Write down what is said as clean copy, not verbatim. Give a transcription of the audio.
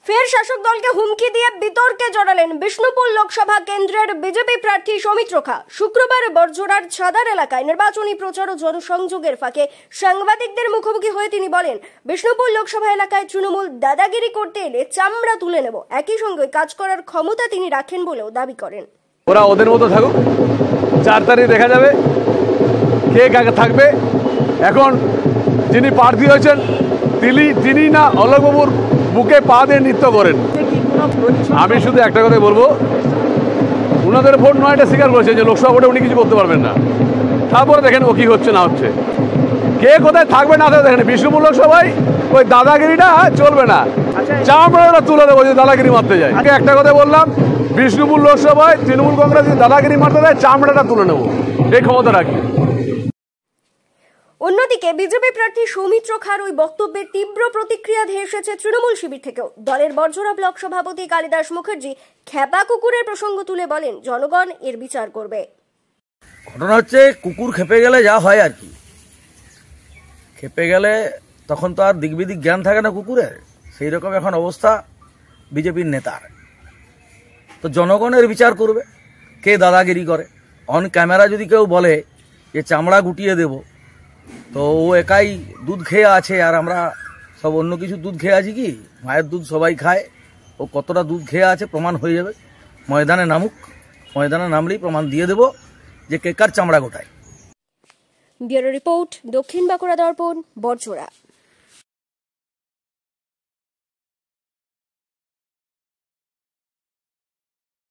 ফের শাসক দলকে হুমকি দিয়ে বিতর্কে জড়ালেন বিষ্ণুপুর লোকসভা কেন্দ্রের বিজেপি প্রার্থী সৌমিত্র খা। শুক্রবার বরজোড়ার ছাদার এলাকায় নির্বাচনী প্রচার ও জনসংযোগের ফাঁকে সাংবাদিকদের মুখোমুখি হয়ে তিনি বলেন, বিষ্ণুপুর লোকসভা এলাকায় তৃণমূল দাদাগিরি করতে এলে চামড়া তুলে নেব। একই সঙ্গে কাজ করার ক্ষমতা তিনি রাখেন বলেও দাবি করেন। ওরা ওদের মতো থাকুক, 4 তারিখ দেখা যাবে কে কাকে থাকবে। এখন যিনি প্রার্থী হয়েছেন তিনি না অলোকবাবুর বুকে পা দিয়ে নৃত্য করেন। আমি শুধু একটা কথা বলবো, ওনাদের ভোট নয় এটা স্বীকার করেছে যে লোকসভা ভোটে উনি কিছু করতে পারবেন না। তারপরে দেখেন ও কি হচ্ছে না হচ্ছে, কে কোথায় থাকবে না থাকবে দেখেন। বিষ্ণুপুর লোকসভায় ওই দাদাগিরিটা চলবে না, চামড়াটা তুলে দেবো যদি দাদাগিরি মারতে যায়। আগে একটা কথা বললাম, বিষ্ণুপুর লোকসভায় তৃণমূল কংগ্রেস যদি দাদাগিরি মারতে দেয় চামড়াটা তুলে নেবো, এই ক্ষমতা রাখি। অন্যদিকে বিজেপি প্রার্থী সৌমিত্র খার ওই বক্তব্যের তীব্র প্রতিক্রিয়া ধেয়ে এসেছে তৃণমূল শিবির থেকেও। দলের বরজোড়া ব্লক সভাপতি কালিদাস মুখার্জি খেপা কুকুরের প্রসঙ্গ তুলে বলেন, জনগণ এর বিচার করবে। ঘটনা হচ্ছে, কুকুর খেপে গেলে যা হয় আর কি, খেপে গেলে তখন তো আর দিকবিদিক জ্ঞান থাকে না কুকুরের, সেই রকম এখন অবস্থা বিজেপির নেতার। তো জনগণের বিচার করবে কে দাদাগিরি করে। অন ক্যামেরা যদি কেউ বলে যে চামড়া গুটিয়ে দেব, তো ও একাই দুধ খেয়ে আছে আর আমরা সব অন্য কিছু দুধ খেয়ে আছি কি? মায়ের দুধ সবাই খায়, ও কতটা দুধ খেয়ে আছে প্রমাণ হয়ে যাবে। ময়দানে নামুক, ময়দানে নামলেই প্রমাণ দিয়ে দেব যে কে কার চামড়া গোটায়। ব্যুরো রিপোর্ট, দক্ষিণ বাঁকুড়া দর্পণ, বরজোড়া।